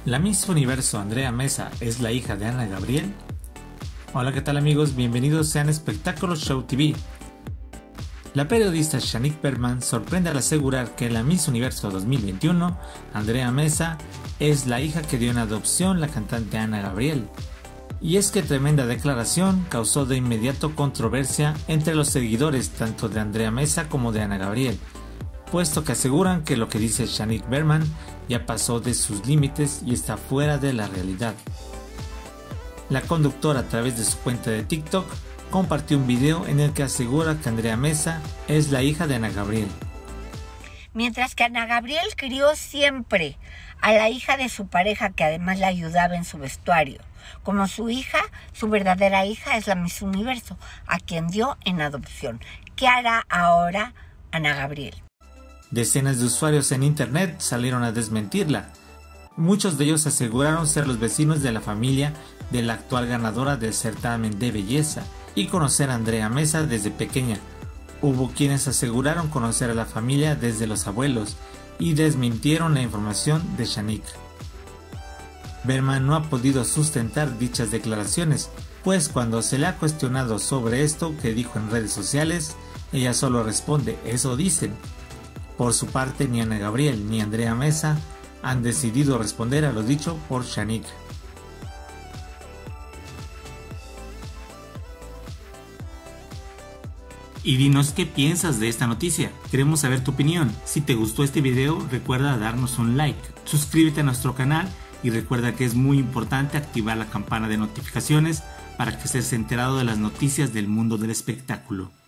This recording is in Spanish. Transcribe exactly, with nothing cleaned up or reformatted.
¿La Miss Universo Andrea Meza es la hija de Ana Gabriel? Hola, ¿qué tal amigos? Bienvenidos sean Espectáculos Show T V. La periodista Shanique Berman sorprende al asegurar que la Miss Universo dos mil veintiuno, Andrea Meza, es la hija que dio en adopción la cantante Ana Gabriel. Y es que tremenda declaración causó de inmediato controversia entre los seguidores tanto de Andrea Meza como de Ana Gabriel, puesto que aseguran que lo que dice Shanique Berman ya pasó de sus límites y está fuera de la realidad. La conductora, a través de su cuenta de TikTok, compartió un video en el que asegura que Andrea Meza es la hija de Ana Gabriel. Mientras que Ana Gabriel crió siempre a la hija de su pareja, que además la ayudaba en su vestuario. Como su hija, su verdadera hija es la Miss Universo, a quien dio en adopción. ¿Qué hará ahora Ana Gabriel? Decenas de usuarios en internet salieron a desmentirla. Muchos de ellos aseguraron ser los vecinos de la familia de la actual ganadora del certamen de belleza y conocer a Andrea Meza desde pequeña. Hubo quienes aseguraron conocer a la familia desde los abuelos y desmintieron la información de Shanique. Berman no ha podido sustentar dichas declaraciones, pues cuando se le ha cuestionado sobre esto que dijo en redes sociales, ella solo responde "eso dicen". Por su parte, ni Ana Gabriel ni Andrea Meza han decidido responder a lo dicho por Shanique. Y dinos qué piensas de esta noticia. Queremos saber tu opinión. Si te gustó este video, recuerda darnos un like. Suscríbete a nuestro canal y recuerda que es muy importante activar la campana de notificaciones para que estés enterado de las noticias del mundo del espectáculo.